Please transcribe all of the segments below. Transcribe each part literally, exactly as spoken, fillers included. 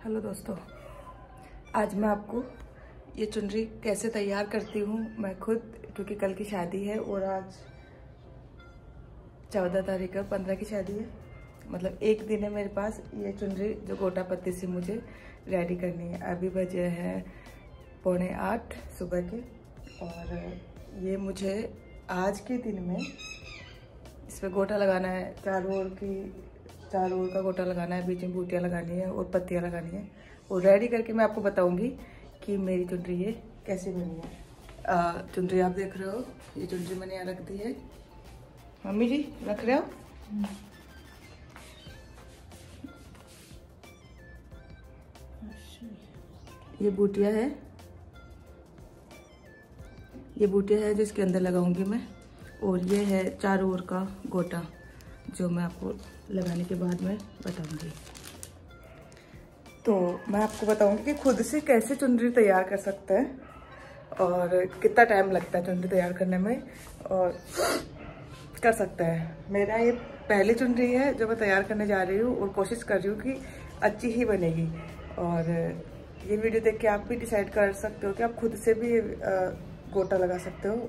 Hello दोस्तों, आज मैं आपको ये चुनरी कैसे तैयार करती हूँ मैं खुद, क्योंकि कल की शादी है और आज चौदह तारीख है, पंद्रह की शादी है, मतलब एक दिन है मेरे पास। ये चुनरी जो गोटा पत्ती से मुझे रेडी करनी है। अभी बजे हैं पौने आठ सुबह के और ये मुझे आज के दिन में इस पर गोटा लगाना है। चारों ओर की चारों ओर का गोटा लगाना है, बीच में बूटियाँ लगानी है और पत्तियाँ लगानी है और रेडी करके मैं आपको बताऊंगी कि मेरी चुनरी ये कैसे बनी है। चुनरी आप देख रहे हो, ये चुनरी मैंने यहाँ रख दी है। मम्मी जी रख रहे हो? ये बूटियाँ है, ये बूटियाँ है जिसके अंदर लगाऊंगी मैं, और ये है चारों ओर का गोटा जो मैं आपको लगाने के बाद में बताऊंगी। तो मैं आपको बताऊंगी कि खुद से कैसे चुनरी तैयार कर सकते हैं और कितना टाइम लगता है चुनरी तैयार करने में, और कर सकते हैं। मेरा ये पहली चुनरी है जो मैं तैयार करने जा रही हूँ और कोशिश कर रही हूँ कि अच्छी ही बनेगी। और ये वीडियो देख के आप भी डिसाइड कर सकते हो कि आप खुद से भी गोटा लगा सकते हो।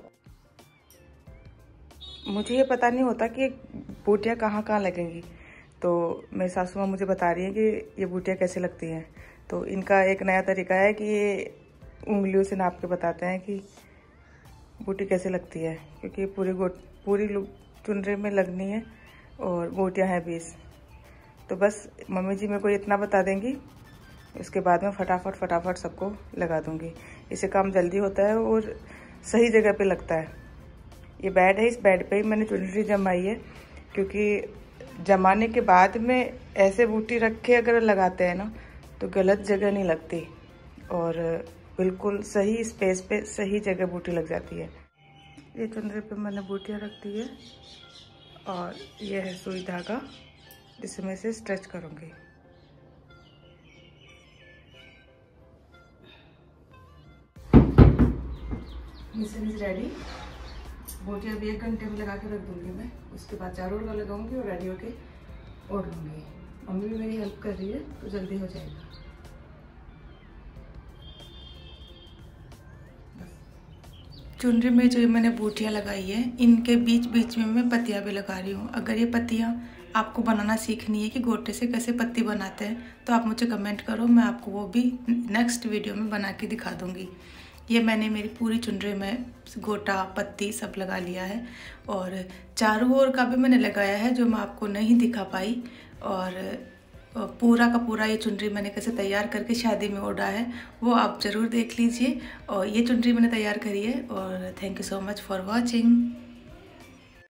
मुझे ये पता नहीं होता कि बूटियाँ कहाँ कहाँ लगेंगी, तो मेरी सासू माँ मुझे बता रही है कि ये बूटियाँ कैसे लगती हैं। तो इनका एक नया तरीका है कि ये उंगलियों से नाप के बताते हैं कि बूटी कैसे लगती है, क्योंकि पूरी गोट पूरी चुनरी में लगनी है और बूटियाँ हैं बीस। तो बस मम्मी जी मेरे को इतना बता देंगी, उसके बाद में फटाफट फटाफट सबको लगा दूँगी। इससे काम जल्दी होता है और सही जगह पे लगता है। ये बेड है, इस बेड पे ही मैंने चुनरी जमाई है, क्योंकि जमाने के बाद में ऐसे बूटी रख के अगर लगाते हैं ना तो गलत जगह नहीं लगती और बिल्कुल सही स्पेस पे सही जगह बूटी लग जाती है। ये चुनरी पे मैंने बूटियाँ रख दी है और ये है सुई धागा जिसमें से स्ट्रेच करूँगी। Mission is ready. बूटियाँ अभी एक घंटे में लगा के रख दूंगी मैं, उसके बाद चारों ओर लगाऊंगी और रेडी होके ओढ़ लूँगी। मम्मी भी मेरी हेल्प कर रही है तो जल्दी हो जाएगा। चुनरी में जो मैंने बूटियाँ लगाई है, इनके बीच बीच में मैं पत्तियाँ भी लगा रही हूँ। अगर ये पत्तियाँ आपको बनाना सीखनी है कि गोटे से कैसे पत्ती बनाते हैं तो आप मुझे कमेंट करो, मैं आपको वो भी नेक्स्ट वीडियो में बना के दिखा दूँगी। ये मैंने मेरी पूरी चुनरी में गोटा पत्ती सब लगा लिया है और चारों ओर का भी मैंने लगाया है जो मैं आपको नहीं दिखा पाई। और पूरा का पूरा ये चुनरी मैंने कैसे तैयार करके शादी में ओढ़ा है वो आप ज़रूर देख लीजिए। और ये चुनरी मैंने तैयार करी है और thank you so much for watching.